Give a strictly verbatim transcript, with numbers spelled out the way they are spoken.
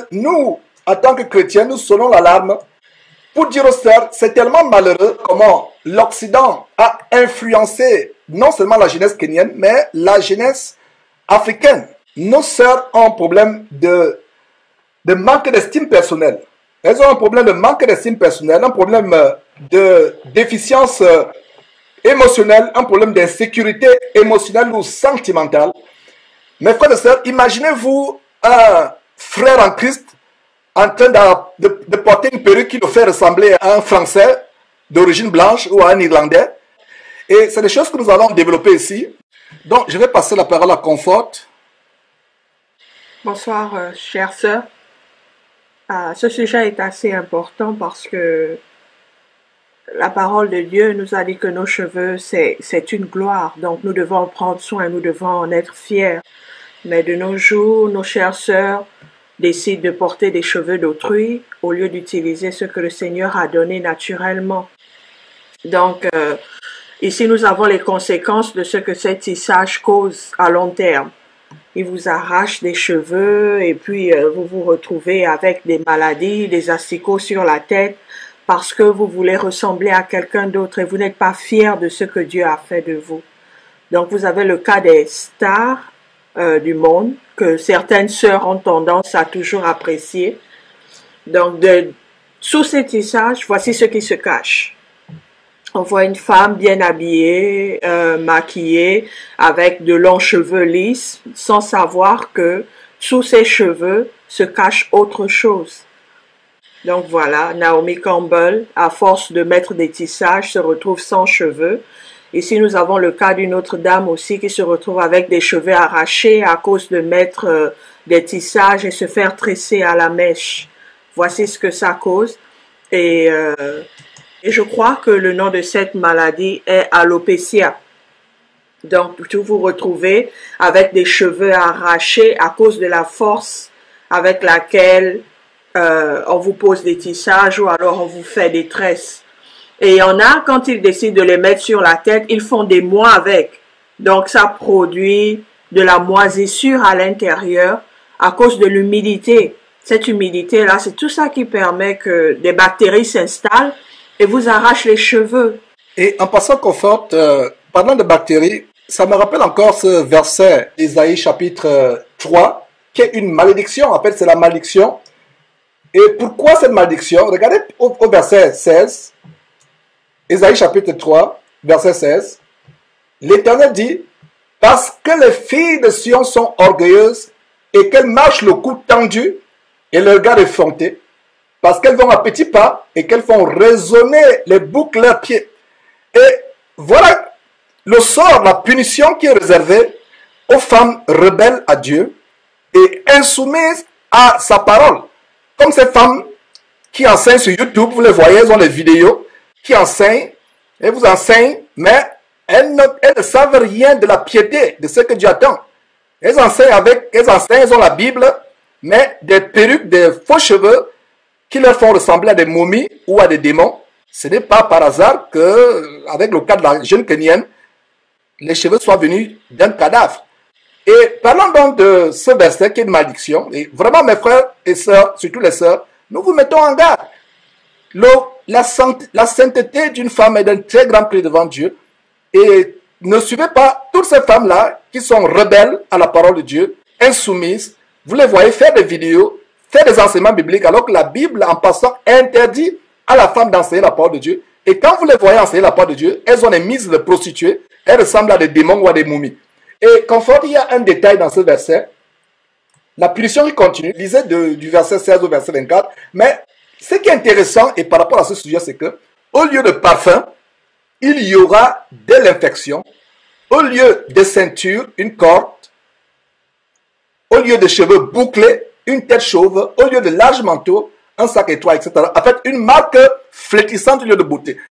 nous, en tant que chrétiens, nous sonnons l'alarme pour dire aux sœurs, c'est tellement malheureux comment l'Occident a influencé non seulement la jeunesse kenyenne, mais la jeunesse africaine. Nos sœurs ont un problème de, de manque d'estime personnelle. Elles ont un problème de manque d'estime personnelle, un problème de déficience émotionnelle, un problème d'insécurité émotionnelle ou sentimentale. Mes frères et sœurs, imaginez-vous un frère en Christ en train de, de, de porter une perruque qui nous fait ressembler à un Français d'origine blanche ou à un Irlandais. Et c'est des choses que nous allons développer ici. Donc, je vais passer la parole à Comfort. Bonsoir, euh, chère sœur. Euh, ce sujet est assez important parce que la parole de Dieu nous a dit que nos cheveux, c'est c'est une gloire. Donc, nous devons en prendre soin, nous devons en être fiers. Mais de nos jours, nos chères sœurs décident de porter des cheveux d'autrui au lieu d'utiliser ce que le Seigneur a donné naturellement. Donc, euh, ici, nous avons les conséquences de ce que ce tissage cause à long terme. Il vous arrache des cheveux et puis euh, vous vous retrouvez avec des maladies, des asticots sur la tête parce que vous voulez ressembler à quelqu'un d'autre et vous n'êtes pas fier de ce que Dieu a fait de vous. Donc, vous avez le cas des stars Euh, du monde, que certaines sœurs ont tendance à toujours apprécier. Donc, de, sous ces tissages, voici ce qui se cache. On voit une femme bien habillée, euh, maquillée, avec de longs cheveux lisses, sans savoir que sous ses cheveux se cache autre chose. Donc voilà, Naomi Campbell, à force de mettre des tissages, se retrouve sans cheveux. Ici, nous avons le cas d'une autre dame aussi qui se retrouve avec des cheveux arrachés à cause de mettre euh, des tissages et se faire tresser à la mèche. Voici ce que ça cause. Et, euh, et je crois que le nom de cette maladie est alopécia. Donc, vous vous retrouvez avec des cheveux arrachés à cause de la force avec laquelle euh, on vous pose des tissages ou alors on vous fait des tresses. Et il y en a, quand ils décident de les mettre sur la tête, ils font des mois avec. Donc, ça produit de la moisissure à l'intérieur à cause de l'humidité. Cette humidité-là, c'est tout ça qui permet que des bactéries s'installent et vous arrachent les cheveux. Et en passant Comfort, euh, parlant de bactéries, ça me rappelle encore ce verset d'Ésaïe chapitre trois, qui est une malédiction. En fait, c'est la malédiction. Et pourquoi cette malédiction? Regardez au, au verset seize. Ésaïe chapitre trois, verset seize, l'Éternel dit, « Parce que les filles de Sion sont orgueilleuses et qu'elles marchent le cou tendu et le regard effronté, parce qu'elles vont à petits pas et qu'elles font résonner les boucles de leurs pieds. » Et voilà le sort, la punition qui est réservée aux femmes rebelles à Dieu et insoumises à sa parole. Comme ces femmes qui enseignent sur YouTube, vous les voyez, elles ont des vidéos, qui enseignent, et vous enseignent, mais elles ne, elles ne savent rien de la piété, de ce que Dieu attend. Elles enseignent avec, elles enseignent, elles ont la Bible, mais des perruques, des faux cheveux qui leur font ressembler à des momies ou à des démons. Ce n'est pas par hasard que, avec le cas de la jeune Kenyenne, les cheveux soient venus d'un cadavre. Et parlons donc de ce verset qui est une malédiction, et vraiment mes frères et sœurs, surtout les sœurs, nous vous mettons en garde. Le, la, la sainteté d'une femme est d'un très grand prix devant Dieu. Et ne suivez pas toutes ces femmes-là qui sont rebelles à la parole de Dieu, insoumises. Vous les voyez faire des vidéos, faire des enseignements bibliques, alors que la Bible, en passant, interdit à la femme d'enseigner la parole de Dieu. Et quand vous les voyez enseigner la parole de Dieu, elles ont des mises de prostituées, elles ressemblent à des démons ou à des momies. Et Comfort, il y a un détail dans ce verset. La punition qui continue, lisez de, du verset seize au verset vingt-quatre, mais ce qui est intéressant et par rapport à ce sujet, c'est que au lieu de parfum, il y aura de l'infection. Au lieu de ceinture, une corde. Au lieu de cheveux bouclés, une tête chauve. Au lieu de large manteau, un sac étroit, et cetera. En fait, une marque flétrissante au lieu de beauté.